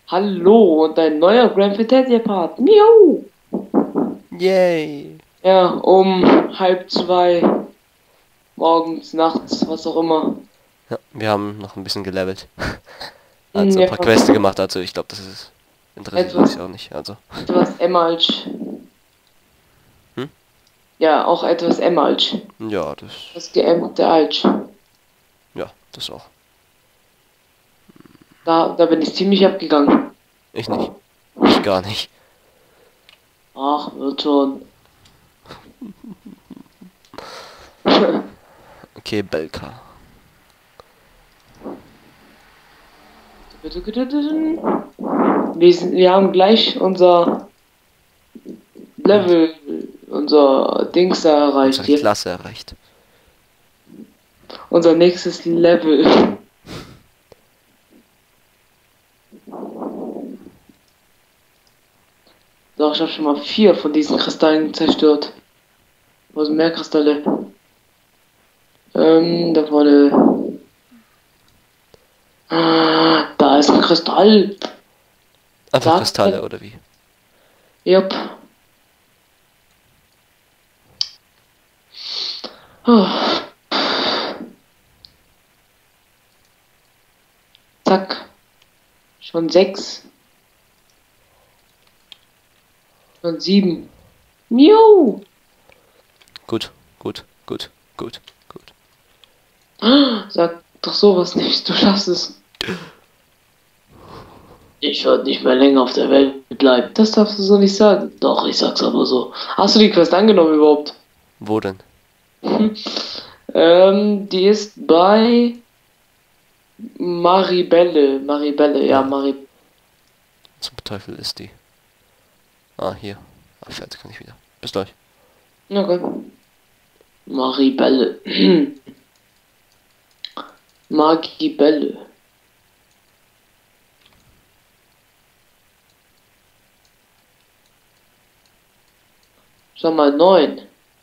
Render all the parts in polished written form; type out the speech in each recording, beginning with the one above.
Hallo und ein neuer Grand Fantasia Part. Miau! Yay! Ja, um 1:30 morgens, nachts, was auch immer. Ja, wir haben noch ein bisschen gelevelt. Also ein Ja, paar Quests gemacht, also ich glaube, das ist interessiert etwas, euch auch nicht. Also. etwas Emmalsch. Hm? Ja, auch etwas Emmalsch. Ja, Das geämmte Alsch. das auch. Da bin ich ziemlich abgegangen. Ich nicht. Ich gar nicht. Ach, wird schon. Okay, Belka. Wir haben gleich unser Level, unser Dings da erreicht Unsere hier. Klasse erreicht. Unser nächstes Level. Doch, ich habe schon mal 4 von diesen Kristallen zerstört. Wo sind mehr Kristalle? Da vorne. Ah, da ist ein Kristall. Einfach Sag. Kristalle, oder wie? Jupp. Ah, zack. Schon 6. Schon 7. Miau. Gut, gut, gut, gut, gut. Ah, sag doch sowas nicht. Du schaffst es. Ich werde nicht mehr länger auf der Welt bleiben. Das darfst du so nicht sagen. Doch, ich sag's aber so. Hast du die Quest angenommen überhaupt? Wo denn? Die ist bei Maribelle. Maribelle, ja, Ah, Maribelle. zum Teufel ist die. Ah, hier. Ah, fertig kann ich wieder. Bis gleich. Okay. Maribelle. Magibelle. Schau mal, 9.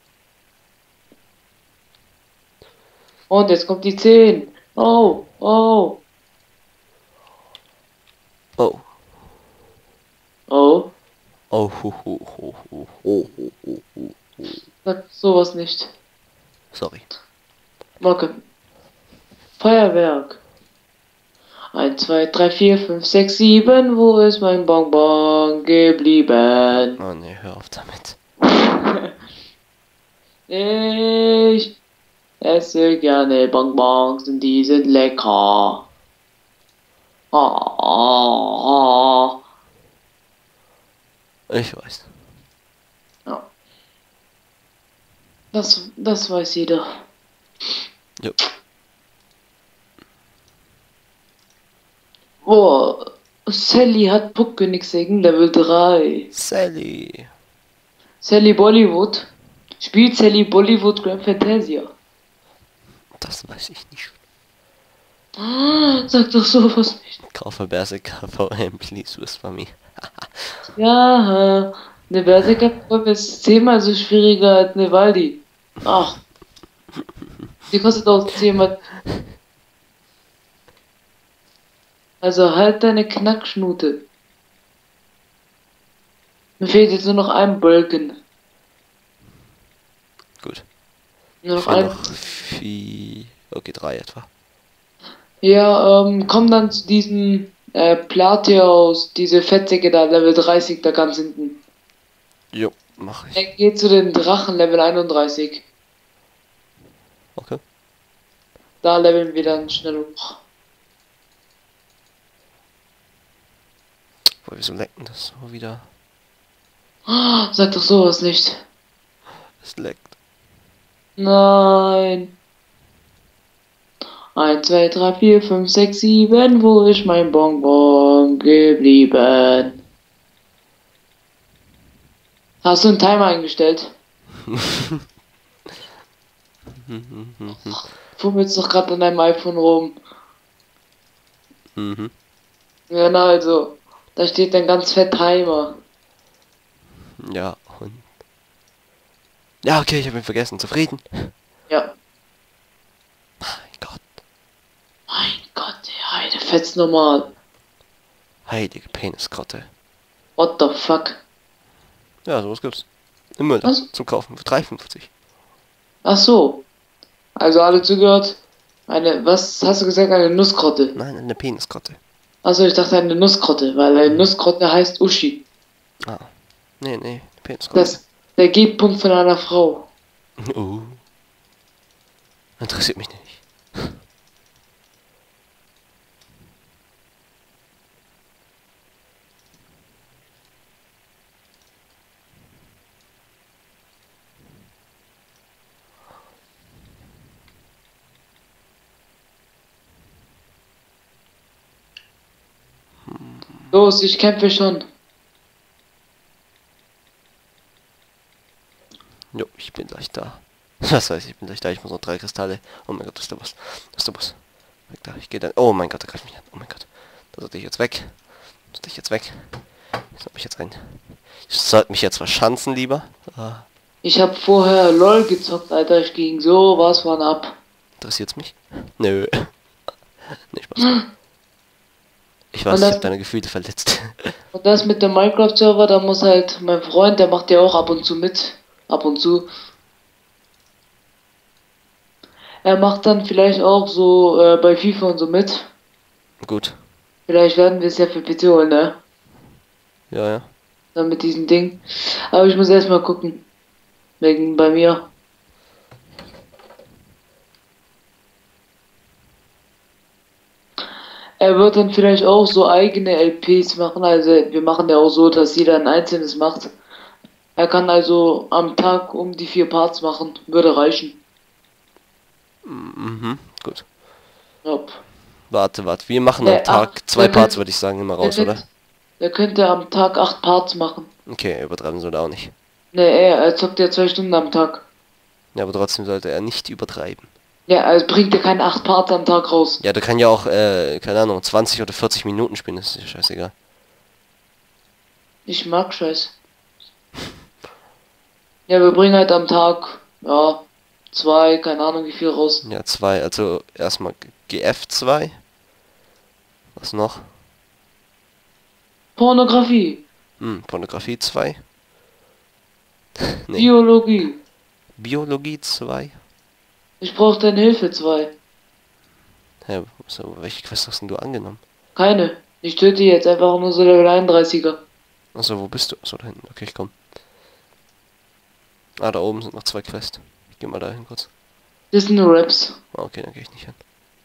Und jetzt kommt die 10. Oh, oh, Oh. oh. Oh, hu, hu, hu, hu, hu, hu, hu, hu. Sag sowas nicht. Sorry. Macke. Feuerwerk. 1, 2, 3, 4, 5, 6, 7. Wo ist mein Bonbon geblieben? Oh ne, hör auf damit. Ich esse gerne Bonbons und die sind lecker. Ah. Ich weiß. Ja, das weiß jeder. Jo. Boah, Sally hat Puckkönigsegen Level 3. Sally. Sally Bollywood. Spielt Sally Bollywood Grand Fantasia. Das weiß ich nicht. Ah, sag doch sowas nicht. Kaufe Berserker VM, please whisper me. Ja, eine Berserker-Probe ist 10-mal so schwieriger als eine Waldi. Ach, die kostet auch 10-mal. Also halt deine Knackschnute. Mir fehlt jetzt nur noch ein Balken. Gut. Nur Ich noch will ein. noch 4. Okay, 3 etwa. Ja, komm dann zu diesem Platios, diese Fettsäcke da, Level 30, da ganz hinten. Jo, mach ich. Geh zu den Drachen, Level 31. Okay. Da leveln wir dann schnell hoch. Boah, wieso leckt denn das so wieder? Ah, sag doch sowas nicht. Es leckt. Nein. 1, 2, 3, 4, 5, 6, 7. Wo ist mein Bonbon geblieben? Hast du einen Timer eingestellt? Fummelst doch gerade an deinem iPhone rum. Mhm. Ja, na also. Da steht ein ganz fett Timer. Ja, und. Ja, okay, ich habe ihn vergessen. Zufrieden? Ja. Mein Gott. Mein Gott, der Heide fetzt normal. Heilige Penisgrotte. What the fuck? Ja, sowas gibt's. Im Müll Was? zum Kaufen für 3,50. Ach so. Also alle zugehört. Was hast du gesagt? Eine Nussgrotte. Nein, eine Penisgrotte. Also ich dachte eine Nussgrotte, weil eine Nussgrotte heißt Uschi. Ah. Nee, nee, Penisgrotte. Das ist der G-Punkt von einer Frau. Interessiert mich nicht. Los, ich kämpfe schon. Jo, ich bin gleich da. Was weiß ich bin gleich da. Ich muss noch 3 Kristalle. Oh mein Gott, das ist der Boss. Das ist der Boss. Weg da, ich gehe dann. Oh mein Gott, der greift mich an. Oh mein Gott. Da sollte ich jetzt weg. Sollte ich jetzt weg. Ich sollte mich jetzt rein. Ich sollte mich jetzt verschanzen lieber. Ah, Ich habe vorher LOL gezockt, Alter. Ich ging so was von ab. interessiert's mich? Nö. Nee, Spaß. Ich weiß, ich habe deine Gefühle verletzt. Und das mit dem Minecraft-Server, da muss halt mein Freund, der macht ja auch ab und zu mit. Ab und zu. Er macht dann vielleicht auch so bei FIFA und so mit. Gut. Vielleicht werden wir es ja für PC holen, ne? Ja, ja. Dann mit diesem Ding. Aber ich muss erstmal gucken. Wegen bei mir. Er wird dann vielleicht auch so eigene LPs machen. Also wir machen ja auch so, dass jeder ein einzelnes macht. Er kann also am Tag um die 4 Parts machen. Würde reichen. Mhm, gut. Yep. Warte. Wir machen Nee, am Tag ach, 2 Parts, würde ich sagen, immer raus, oder? Der könnte am Tag 8 Parts machen. Okay, übertreiben soll er auch nicht. Ne, er zockt ja 2 Stunden am Tag. Ja, aber trotzdem sollte er nicht übertreiben. Ja, also bringt ja keine 8 Parts am Tag raus. Ja, der kann ja auch, keine Ahnung, 20 oder 40 Minuten spielen, das ist ja scheißegal. Ich mag Scheiß. Ja, wir bringen halt am Tag, ja, 2, keine Ahnung wie viel raus. Ja, 2, also erstmal GF2. Was noch? Pornografie, Pornografie 2. Nee. Biologie. Biologie 2. Ich brauche deine Hilfe 2. Hä, so, welche Quest hast denn du angenommen? Keine. Ich töte jetzt einfach nur so Level 31er. Achso, wo bist du? Achso, da hinten. Okay, ich komm. Ah, da oben sind noch 2 Quests. Ich geh mal da hin kurz. Das sind nur Raps. Ah, okay, dann gehe ich nicht hin.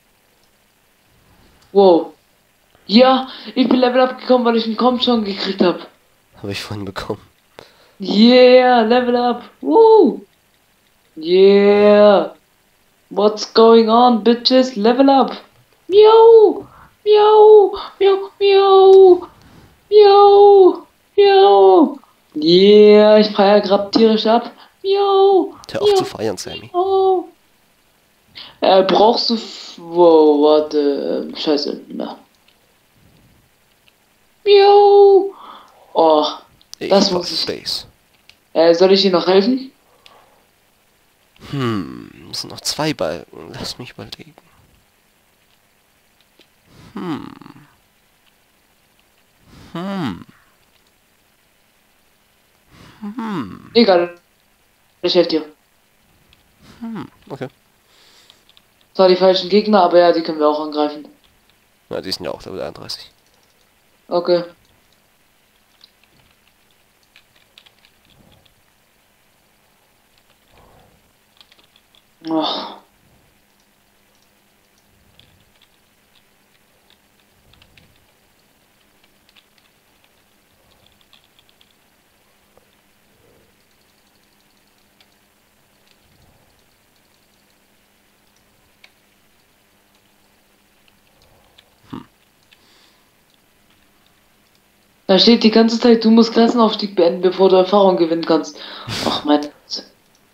Wow. Ja, ich bin Level up gekommen, weil ich einen Comp schon gekriegt habe. Habe ich vorhin bekommen. Yeah, Level up. Woo. Yeah. What's going on, bitches? Level up. Miau. Miau. Miau. Miau. Miau. Miau. Yeah, ich feiere grad tierisch ab. Miau. Hör auf zu feiern, Sammy. Miau. Brauchst du... Wow, warte. Scheiße. Na. Miau. Oh, das Ich muss brauch ich... Space. soll ich dir noch helfen? Es sind noch 2 Balken. Lass mich überlegen. Egal. Ich helfe dir. Okay. Zwar die falschen Gegner, aber ja, die können wir auch angreifen. Ja, die sind ja auch Level 31. Okay. Oh. Da steht die ganze Zeit, du musst Klassenaufstieg beenden, bevor du Erfahrung gewinnen kannst. Ach mein Gott.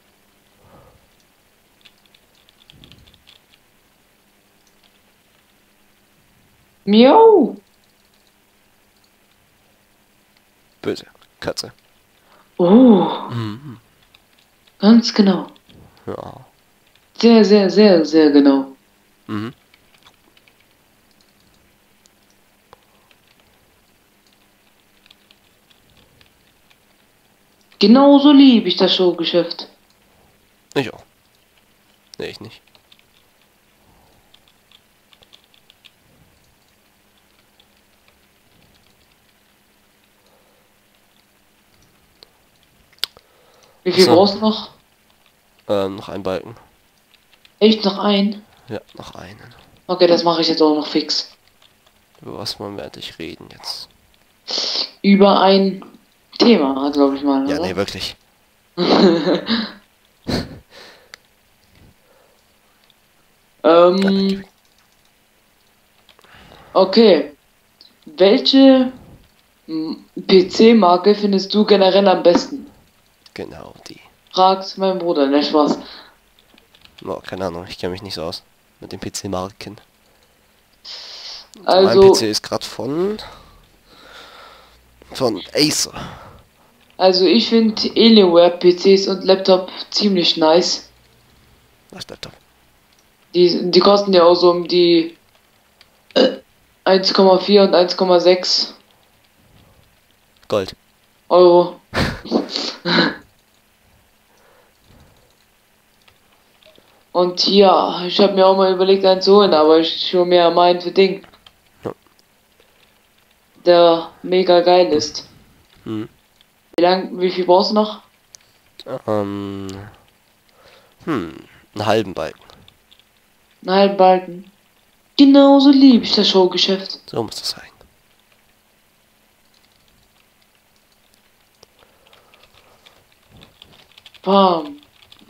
Miau. Böse. Katze. Oh. Ganz genau. Ja. Sehr, sehr, sehr, sehr genau. Genauso liebe ich das Showgeschäft. Ich auch. Nee, ich nicht. Wie viel So. brauchst du noch? Noch ein Balken. Echt noch ein? Ja, noch einen. Okay, das mache ich jetzt auch noch fix. Über was wollen wir eigentlich reden jetzt? Über ein Thema, glaube ich mal. Ja, oder? nee, wirklich. ähm, okay. Welche PC-Marke findest du generell am besten? Genau, die. Fragt mein Bruder, ne Spaß. Oh, keine Ahnung, ich kenne mich nicht so aus mit den PC-Marken. Mein Also, PC ist gerade von Acer. also ich finde Alienware-PCs und Laptop ziemlich nice. Was Laptop? Die kosten ja auch so um die 1,4 und 1,6 Gold. Euro. Und ja, ich habe mir auch mal überlegt, einen zu holen, aber ich hole mir meinen für Ding, Ja. der mega geil ist. Hm. Wie viel brauchst du noch? Einen halben Balken. Einen halben Balken. Genauso liebe ich das Showgeschäft. So muss das sein. Bam.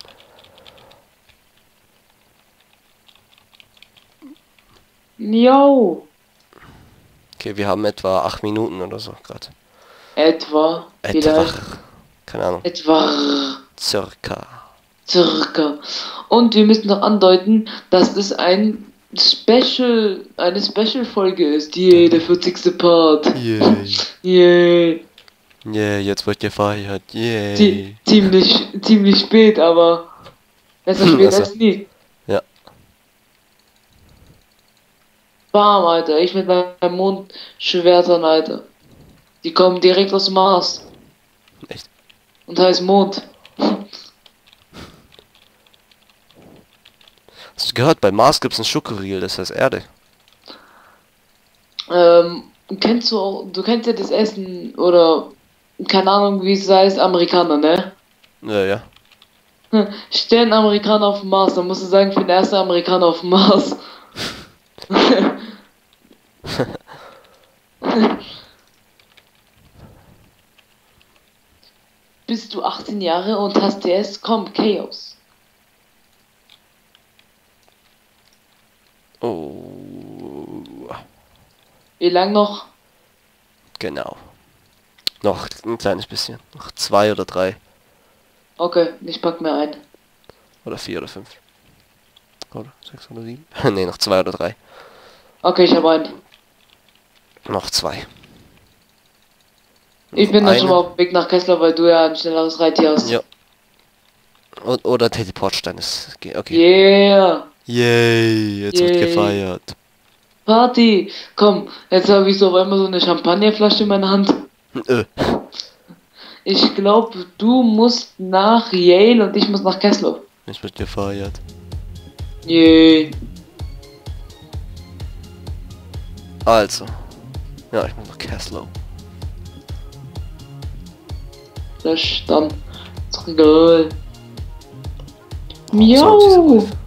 Jo. Okay, wir haben etwa 8 Minuten oder so gerade. Etwa. Etwa. Vielleicht. Keine Ahnung. Etwa. Circa. Circa. Und wir müssen noch andeuten, dass es eine Special-Folge ist. Yay, der 40. Part. Yay. Yay. Yeah, jetzt wird gefeiert. Yay. Ziemlich spät, aber besser spät Also. als nie. Ja. Bam, Alter. Ich mit meinen Mondschwertern, Alter. Die kommen direkt aus dem Mars. Echt. Und heißt Mond. Hast du gehört, bei Mars gibt es einen Schokoriegel, das heißt Erde. Kennst du auch, du kennst ja das Essen oder keine Ahnung wie es heißt, Amerikaner, ne? Ja, ja. Stern Amerikaner auf dem Mars, dann musst du sagen, ich bin der erste Amerikaner auf dem Mars. Bist du 18 Jahre und hast DS? Komm, Chaos. Oh. Wie lang noch? Genau. Noch ein kleines bisschen. Noch 2 oder 3. Okay, ich pack mir ein. Oder 4 oder 5. Oder 6 oder 7. Ne, noch 2 oder 3. Okay, ich habe einen. Noch 2. Ich bin dann eine. schon mal auf dem Weg nach Kessler, weil du ja ein schnelleres Reittier hast. Ja. Oder Teleportstein ist. Okay. Yeah! Yay, jetzt wird Yay. gefeiert. Party! Komm, jetzt habe ich so auf einmal so eine Champagnerflasche in meiner Hand. Ich glaube, du musst nach Yale und ich muss nach Kessler. Jetzt wird gefeiert. Yay! Also. Ja, ich muss nach Caslow. Das dann. Ist doch egal. Oh, so dieser Miau! Wolf.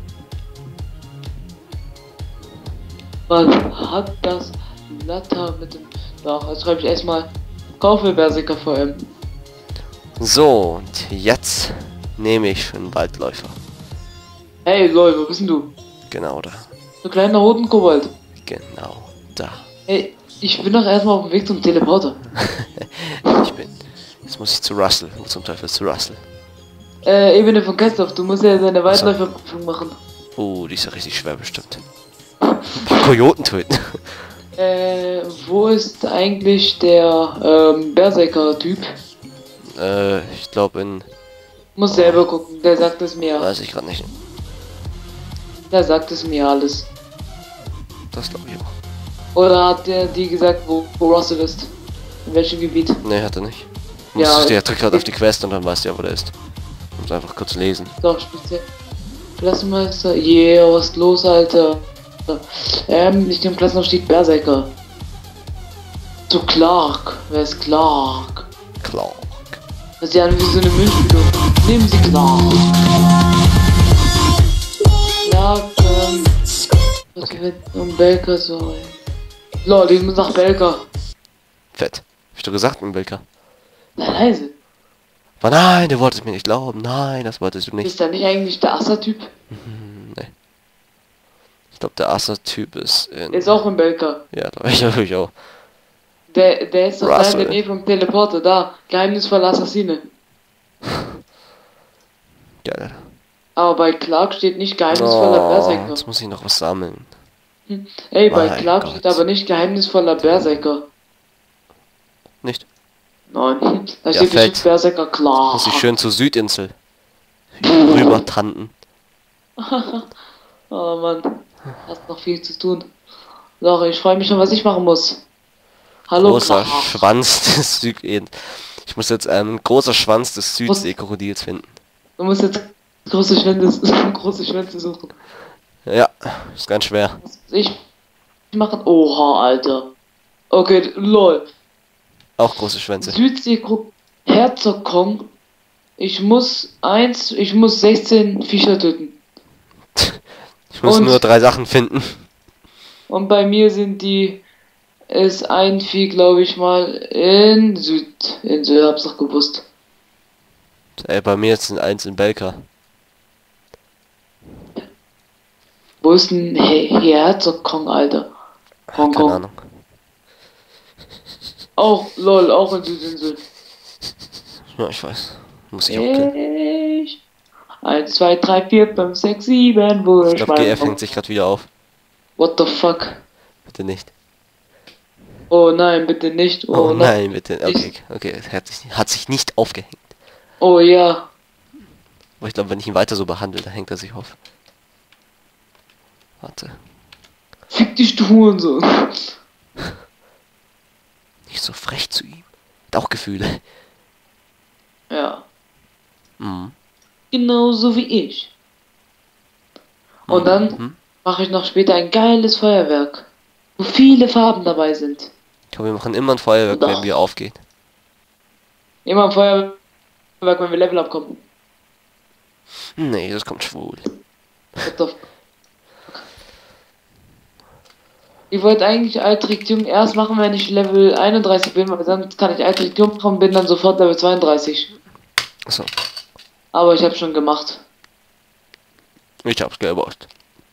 Was hat das Latter mit dem... Ach, jetzt schreibe ich erstmal Kaufe Berserker VM. So, und jetzt nehme ich einen Waldläufer. Hey, lol, wo bist denn du? Genau da. Du kleiner Hodenkobold. Genau da. Hey, ich bin doch erstmal auf dem Weg zum Teleporter. Jetzt muss ich zu Russell. Wo zum Teufel zu Russell? Ebene von Kessler, du musst ja deine Waldläuferprüfung machen. Oh, die ist ja richtig schwer bestimmt. Ein paar Kojoten töten. Wo ist eigentlich der Berserker-Typ? Ich glaube in... Muss selber gucken, der sagt es mir. Weiß ich gerade nicht. Der sagt es mir alles. Das glaube ich auch. Oder hat der die gesagt, wo Russell ist? In welchem Gebiet? Nee, hat er nicht. Musst du Ja, ja drück halt auf die Quest und dann weißt du ja, wo der ist. Du musst einfach kurz lesen. doch, speziell. Klassenmeister, yeah, was ist los, Alter? Nicht im Klassenaufstieg Berserker. Zu Clark. Wer ist Clark? Klar. Das ist ja wie so eine Milchbildung. Nehmen Sie Clark. Clark, was wird um Belka so? Lol, ich muss nach Belka. Fett. Hab ich doch gesagt, ein Wilker. Sei leise. Aber nein, du wolltest mir nicht glauben. Nein, das wolltest du nicht. Ist da nicht eigentlich der Assa-Typ? Nee. Ich glaube, der Asser-Typ ist in... Der ist auch in Belka. Ja, da ich auch. Der ist doch da in Russell. der Nähe vom Teleporter, da. Geheimnisvolle Assassine. Geil, Alter. Aber bei Clark steht nicht geheimnisvoller Berserker. Jetzt muss ich noch was sammeln. Ey, bei Mein Clark Gott. steht aber nicht geheimnisvoller Berserker. Nicht? Nein, da Ja, steht fett. bestimmt Berserker Clark. Muss ich schön zur Südinsel. Rüber tanten. Oh Mann, hast noch viel zu tun. Doch, ich freue mich schon, was ich machen muss. Hallo Großer Clark. Schwanz des Ich muss jetzt einen großer Schwanz des Südseekrokodils finden. Du musst jetzt große Schwänze suchen. Ja, ist ganz schwer. Was ich machen? Oha, Alter. Okay, lol. Auch große Schwänze. Südseekrokodil. Herzog Kong. Ich muss 16 Viecher töten. Ich muss Und- nur 3 Sachen finden. Und bei mir ist ein Vieh, glaube ich mal, in Südinsel, hab's doch gewusst. Ey, bei mir sind 1 in Belka. Wo ist denn Herzog Kong, Alter? Keine Hongkong. Ahnung. Auch, lol, auch in Südinsel. Ja, ich weiß. Muss ich auch killen. Ich. 1, 2, 3, 4, 5, 6, 7, wo Ich glaube, GF hängt sich gerade wieder auf. What the fuck? Bitte nicht. Oh nein, bitte nicht. Oh, Oh, nein, bitte. Okay, okay. Es hat sich nicht aufgehängt. Oh ja. Aber ich glaube, wenn ich ihn weiter so behandle, dann hängt er sich auf. Warte. Fick dich, du Hurensohn. Nicht so frech zu ihm. Hat auch Gefühle. Ja. Mhm. Genauso wie ich. Und dann Mhm. mache ich noch später ein geiles Feuerwerk, wo viele Farben dabei sind. Ich glaube, wir machen immer ein Feuerwerk, wenn wir aufgehen. Immer ein Feuerwerk, wenn wir Level abkommen. Nee, das kommt schwul. What the fuck? Ich wollte eigentlich Altrik Jung erst machen, wenn ich Level 31 bin, weil sonst kann ich Altrik Jung machen, bin dann sofort Level 32. Achso, Aber ich habe schon gemacht. ich hab's gewusst.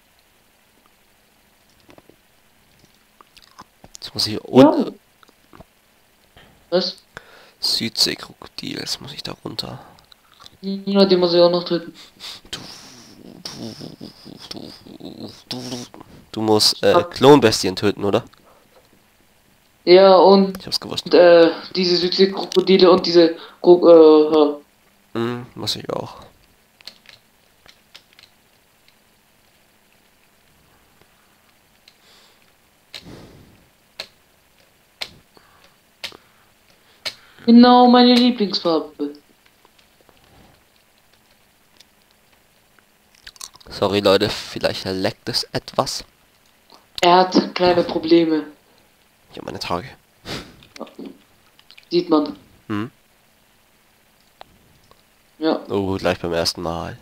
Jetzt muss ich hier unten. Was? Südseekrokodil, jetzt muss ich da runter. Ja, die muss ich auch noch töten. Du musst Klonbestien töten, oder? Ja, und Ich hab's gewusst. diese Südseekrokodile und diese Muss ich auch. genau meine Lieblingsfarbe. Sorry Leute, vielleicht leckt es etwas. Er hat kleine Probleme. Ich hab meine Tage. Sieht man. Hm? Ja. Oh, gleich beim ersten Mal.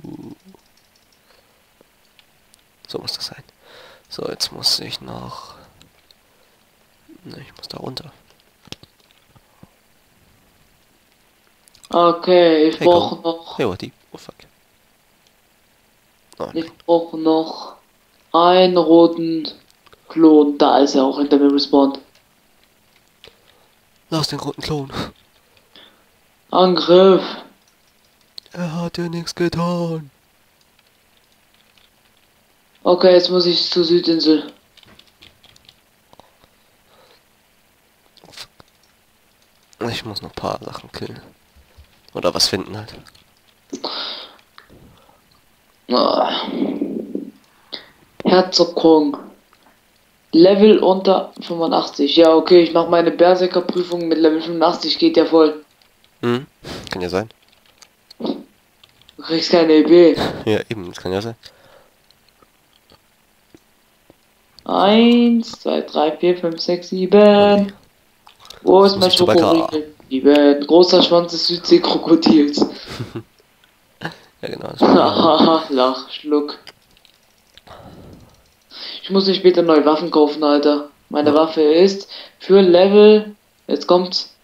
So muss das sein. So, jetzt muss ich noch... Ne, ich muss da runter. Okay, ich Hey, brauche komm. noch. Hey, what the... Oh, fuck. Oh, Ich brauche noch einen roten Klon. Da ist er auch hinter mir respawned. lass den roten Klon. Angriff. Er hat ja nichts getan. Okay, jetzt muss ich zur Südinsel. Ich muss noch ein paar Sachen killen. Oder was finden halt. Ah. Herzog Kong. Level unter 85. Ja, okay, ich mache meine Berserker-Prüfung mit Level 85. Geht ja voll. Hm? Kann ja sein. Du kriegst keine EP. Ja, eben, das kann ja sein. 1, 2, 3, 4, 5, 6, Oh nee. 7. Wo ist Muss mein ich zu Bäcker? Schokoriegel? 7. Großer Schwanz des Südseekrokodils. Ja genau, das war Hahaha, lach, schluck. Ich muss mir später neue Waffen kaufen, Alter. Meine Ja. Waffe ist für Level, jetzt kommt's,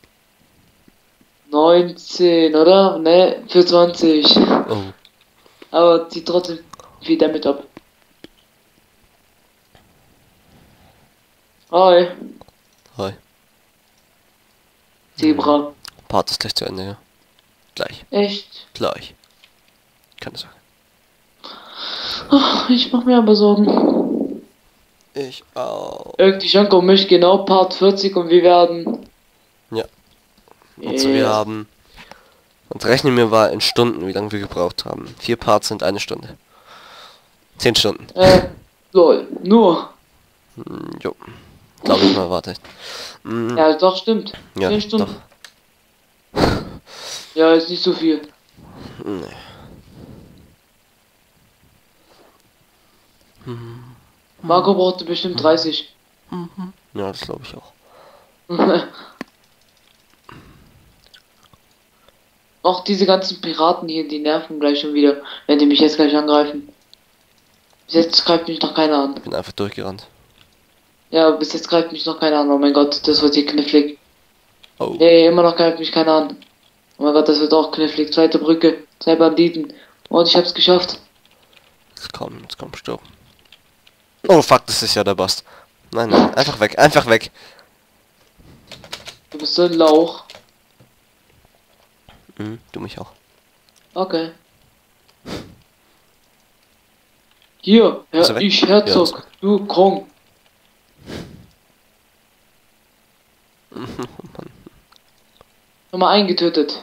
19, oder? Ne, für 20. Oh. Aber zieht trotzdem viel damit ab. Hi, Hi. Zebra. Part ist gleich zu Ende, ja. Gleich. Echt? Gleich. Keine Sorge. Ach, ich mach mir aber Sorgen. Ich auch. Irgendwie schon kommt mich genau Part 40 und wir werden. Ja. Also wir haben... Und rechnen wir mal in Stunden, wie lange wir gebraucht haben. 4 Parts sind 1 Stunde. 10 Stunden. Lol, nur. Jo. Glaube ich mal, warte. Ja, doch, stimmt. Ja, 10 Stunden. Ja, ist nicht so viel. Nee. Marco brauchte bestimmt 30. Ja, das glaube ich auch. Auch diese ganzen Piraten hier, die nerven gleich schon wieder, wenn die mich jetzt gleich angreifen. Bis jetzt greift mich noch keiner an. Ich bin einfach durchgerannt. Ja, bis jetzt greift mich noch keiner an. Oh mein Gott, das wird hier knifflig. Oh. Nee, immer noch greift mich keiner an. Oh mein Gott, das wird auch knifflig. Zweite Brücke, 2 Banditen. Und ich hab's geschafft. Jetzt komm, stirb. Oh fuck, das ist ja der Bast. Nein, nein, einfach weg, einfach weg. Du bist so ein Lauch. Du mich auch. Okay. Hier, Ist er weg? ich Ja, Herzog, ist gut. du Kong. Nummer 1 getötet.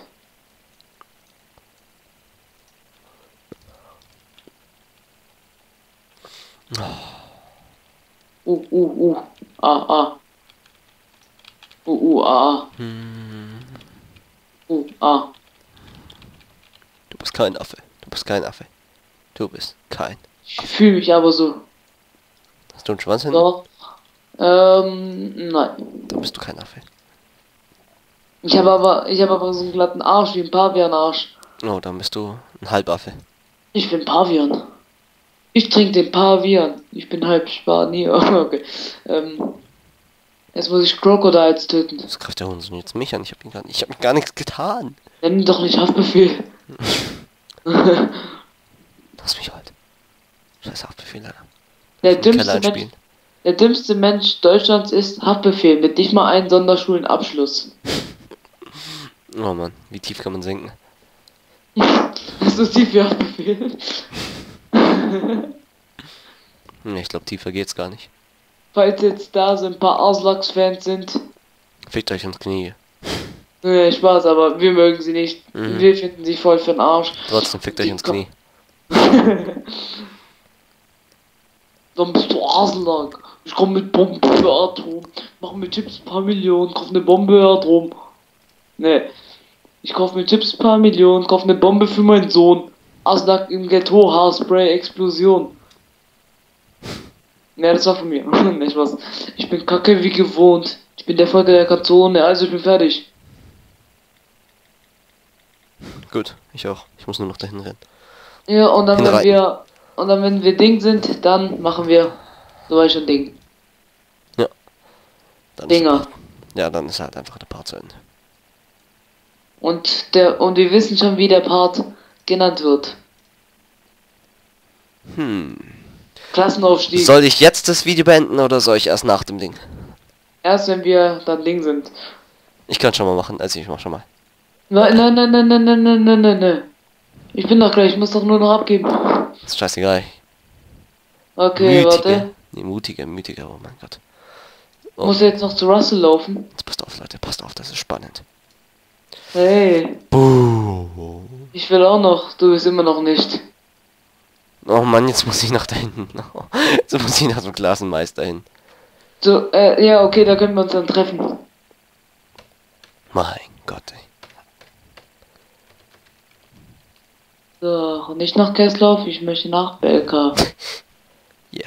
Ah, ah. Ah. Ah. Du bist kein Affe. Du bist kein Affe. Du bist kein. Ich fühle mich aber so. Hast du einen Schwanz hinten? Doch. Nein. Dann bist du kein Affe. Ich habe aber so einen glatten Arsch wie ein Pavian-Arsch. Oh, dann bist du ein Halbaffe. Ich bin Pavian. Ich trinke den Pavian. Ich bin halb Spanier. Okay. Jetzt muss ich Crocodiles töten. Das greift der Hund jetzt mich an. Ich hab gar nichts getan. Nenn doch nicht Haftbefehl. Lass mich halt. Scheiß Haftbefehl, leider. Der Im Keller dümmste Mensch, einspielen. der dümmste Mensch Deutschlands ist Haftbefehl mit nicht mal einem Sonderschulenabschluss. Oh Mann, wie tief kann man sinken? Das ist so tief wie Haftbefehl. Ich glaube, tiefer geht's gar nicht. Falls jetzt da so ein paar Auslachs-Fans sind. Fickt euch ins Knie. Nee, Spaß, aber wir mögen sie nicht. Wir finden sie voll für den Arsch. Trotzdem fickt euch ins Knie. Dann bist du Arschloch. Ich komm mit Bombe für Atom. Mach mir Chips paar Millionen, kauf ne Bombe Atom. Nee. Ich kauf mir Chips paar Millionen, kauf ne Bombe für meinen Sohn. Aslak im Ghetto, Haarspray, Explosion. Ne, das war von mir. Nicht was. Ich bin kacke wie gewohnt. Ich bin der Folge der Kanzone, also ich bin fertig. Gut, ich auch. Ich muss nur noch dahin rennen. Ja, und dann Hinreiten. wenn wir Ding sind, dann machen wir so ein schon Ding. Dann Dinger. Ja, dann ist halt einfach der Part zu Ende. Und wir wissen schon, wie der Part genannt wird. Klassenaufstieg. Soll ich jetzt das Video beenden oder soll ich erst nach dem Ding? Erst wenn wir dann Ding sind. Ich kann schon mal machen, also ich mach schon mal. Nein. Ich bin doch gleich, ich muss doch nur noch abgeben. Ist scheißegal. Okay, warte. Nee, mutige, oh mein Gott. Oh. Muss jetzt noch zu Russell laufen. Jetzt passt auf, Leute, passt auf, das ist spannend. Hey. Buh. Ich will auch noch, du bist immer noch nicht. Oh Mann, jetzt muss ich nach da hinten. Jetzt muss ich nach dem Klassenmeister hin. So, ja, okay, da können wir uns dann treffen. Mein Gott, ey. So, nicht nach Kesslauf, ich möchte nach Belka. Ja.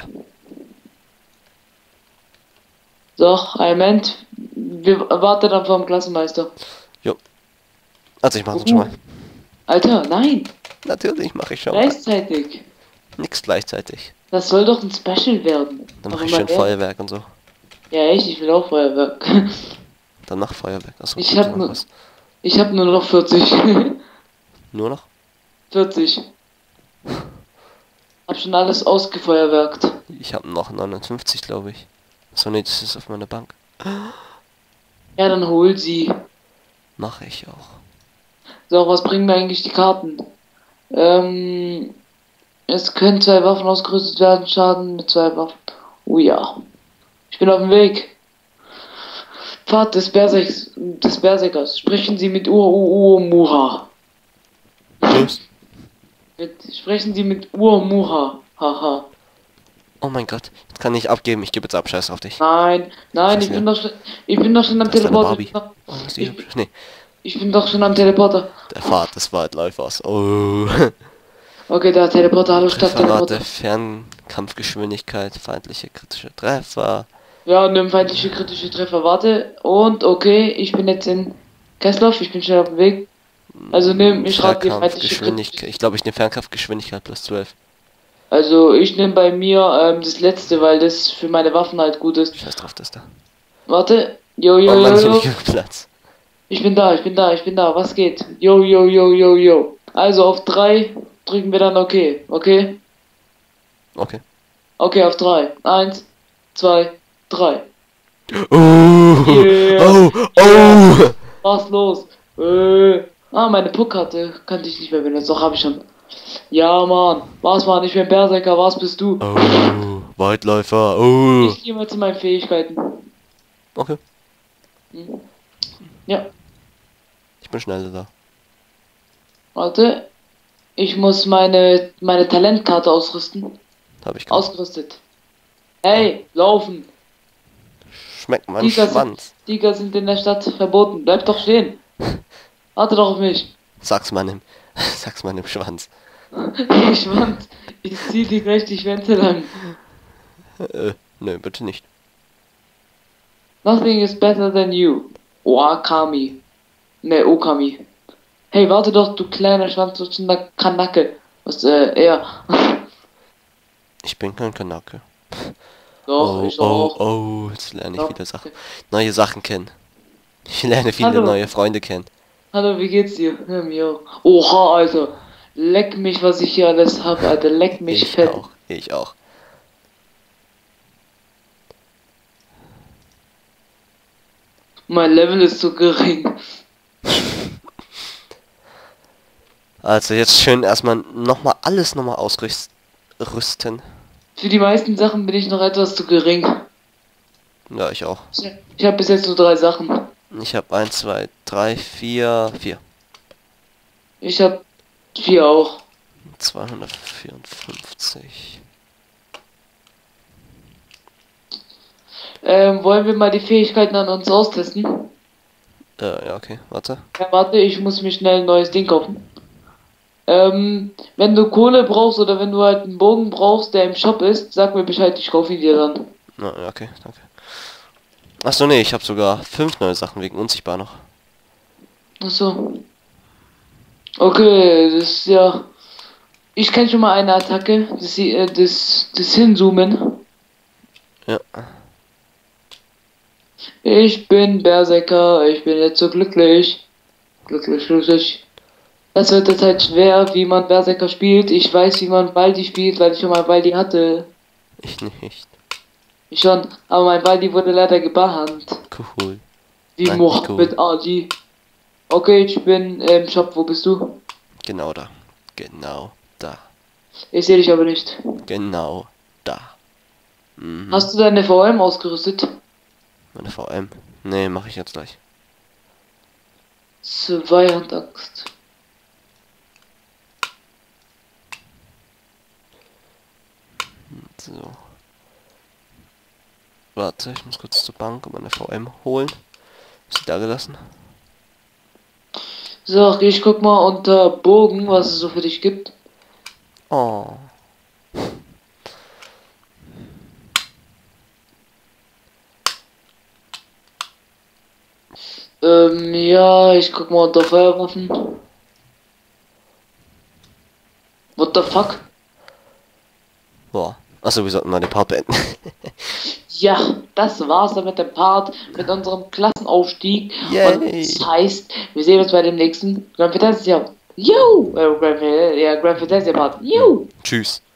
So, ein Moment. Wir warten dann vom Klassenmeister. Jo. Also ich mach's schon mal. Alter, nein. Natürlich mache ich schon mal. Gleichzeitig. Nix gleichzeitig. Das soll doch ein Special werden. Dann Aber mache ich mal schön ehrlich. Feuerwerk und so. Ja, echt, ich will auch Feuerwerk. Dann mach Feuerwerk. Achso, Ich gibt's hab noch nur, was? ich hab nur noch 40. Nur noch? 40. Hab schon alles ausgefeuerwerkt. Ich habe noch 59, glaube ich. So, nee, das ist auf meiner Bank. Ja, dann hol sie. Mache ich auch. So, was bringen mir eigentlich die Karten? Es können 2 Waffen ausgerüstet werden, Schaden mit 2 Waffen. Oh ja. Ich bin auf dem Weg. Pfad des Berserkers. Sprechen Sie mit Muha. Los. Sprechen Sie mit Muha. Haha. Oh mein Gott. Jetzt kann ich abgeben. Ich gebe jetzt ab. Scheiß auf dich. Nein, nein, ich bin doch schon, ich bin doch schon am Das ist deine Teleporter. Barbie. Oh, das ist die hübsch. Nee. Ich bin doch schon am Teleporter. Der Pfad des Waldläufers. Oh. Okay, der Teleporter, hallo Trefferrate, Stadtteleporter. Fernkampfgeschwindigkeit, feindliche kritische Treffer. Ja, nimm feindliche kritische Treffer, warte. Und okay, ich bin jetzt in Kessloff, ich bin schnell auf dem Weg. Also nimm, ich rate dir feindliche kritische. Fernkampfgeschwindigkeit. Ich glaube, ich nehme Fernkampfgeschwindigkeit plus 12. Also ich nehme bei mir das letzte, weil das für meine Waffen halt gut ist. Scheiß drauf, das da. Warte. Jo, Oh jo, Mann, jo, ich hab jo. nicht genug Platz. Ich bin da, ich bin da, ich bin da. Was geht? Jo, jo, jo, jo, jo. Also auf 3 drücken wir dann okay. Okay? Okay. Okay, auf 3. 1, 2, 3. Oh, Yeah. oh, oh. Was los? Meine Puckkarte kannte ich nicht mehr benutzen. Doch, hab ich schon. Ja, Mann. Was, Mann? Ich bin Berserker. Was bist du? Oh, Waldläufer. Oh. Ich gehe mal zu meinen Fähigkeiten. Okay, Hm. Ja, ich bin schneller da. warte. Ich muss meine Talentkarte ausrüsten. Habe ich gemacht. Ausgerüstet. Hey, laufen. Schmeckt mein Tiger Schwanz. Tiger sind in der Stadt verboten. Bleib doch stehen. Warte doch auf mich. Sag's meinem Schwanz. Ich Schwanz. Ich zieh dir gleich die Schwänze lang. Nö, bitte nicht. Nothing is better than you. Okami. Ne, Okami. Hey, warte doch, du kleiner schwanzlutschender Kanacke. Was, er. Ich bin kein Kanake. Doch, Oh, ich oh, auch. oh, jetzt lerne ich Doch. wieder Sachen. Neue Sachen kennen. Ich lerne viele Hallo. neue Freunde kennen. Hallo, wie geht's dir? Mir. Oha, Alter. Leck mich, was ich hier alles hab, Alter. Leck mich Ich fett. auch, ich auch. Mein Level ist so gering. Also jetzt schön erstmal alles nochmal ausrüsten. Für die meisten Sachen bin ich noch etwas zu gering. Ja, ich auch. Ich habe bis jetzt nur 3 Sachen. Ich habe 1, 2, 3, 4. Ich habe 4 auch. 254. Wollen wir mal die Fähigkeiten an uns austesten? Ja, okay, warte. Ja, warte, ich muss mir schnell ein neues Ding kaufen. Wenn du Kohle brauchst oder wenn du halt einen Bogen brauchst, der im Shop ist, sag mir Bescheid, ich kaufe ihn dir dann. Ja, okay, danke. Achso, nee, ich habe sogar 5 neue Sachen wegen unsichtbar noch. Achso. Okay, das ist ja. Ich kenne schon mal eine Attacke, das Hinzoomen. Ja. Ich bin Berserker, ich bin jetzt so glücklich. Glücklich, glücklich. Das wird jetzt halt schwer, wie man Berserker spielt. Ich weiß, wie man Baldi spielt, weil ich schon mal Baldi hatte. Ich nicht. Ich schon, aber mein Baldi wurde leider gebannt. Cool. Wie Nein, Mohammed Ali. Okay, ich bin im Shop, wo bist du? Genau da. Genau da. Ich sehe dich aber nicht. Genau da. Mhm. Hast du deine VM ausgerüstet? Meine VM. Nee, mache ich jetzt gleich. Zweihandaxt. So. Warte, ich muss kurz zur Bank und meine VM holen. Ist die da gelassen? So, ich guck mal unter Bogen, was es so für dich gibt. Oh. Ja, ich guck mal unter Feuerwaffen. What the fuck? Boah. Achso, wir sollten mal den Part beenden. Ja, das war's dann mit dem Part, mit unserem Klassenaufstieg. Und Yay! das heißt, wir sehen uns bei dem nächsten Grand Fantasia. Yo! Grand Fantasia Part. Yo! Tschüss.